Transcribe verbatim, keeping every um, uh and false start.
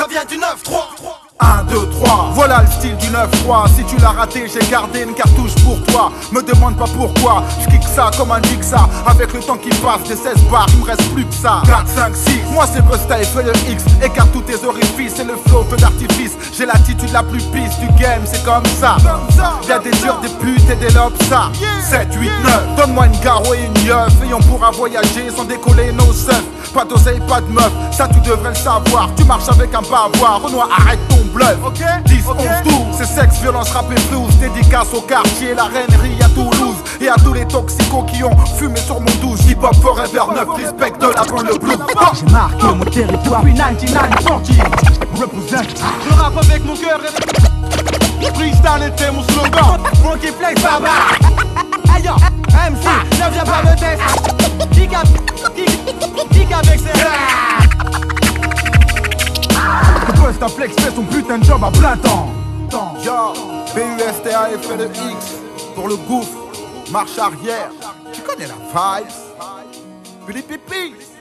vient du neuf trois. un, deux, trois, voilà le style du neuf trois. Si tu l'as raté, j'ai gardé une cartouche pour toi. Me demande pas pourquoi, je kick ça comme un Dixa. Avec le temps qui passe, des seize bars, il me reste plus que ça. Quatre, cinq, six, moi c'est Busta et fais le X. Écarte tous tes orifices, c'est le flow, feu d'artifice. J'ai l'attitude la plus pisse du game, c'est comme ça. Y'a des durs, des putes et des lobes, ça. Sept, huit, neuf, donne-moi une garo et une yeuf. Et on pourra voyager sans décoller nos seufs. Pas d'oseille, pas de meuf, ça tu devrais le savoir. Tu marches avec un bavoir, Renoir arrête ton bluff. Okay. dix, okay. onze, douze, c'est sexe, violence, rap et blues. Dédicace au quartier, la reinerie à Toulouse. Et à tous les toxicos qui ont fumé sur mon douze. Hip hop forever neuf, respect de la le blues. J'ai marqué mon territoire, puis quatre-vingt-dix-neuf sorti. Represent. Je rappe avec mon cœur et freestyle était mon slogan. Funky Flex Baba. Ayo, M C, ne viens pas me tester. Kick up, kick, kick avec ses Busta Flex fait son putain de job à plein temps. Yo, B U S T A F L E X. Pour le gouffre, marche arrière. Tu connais la vibe. Pili pipi.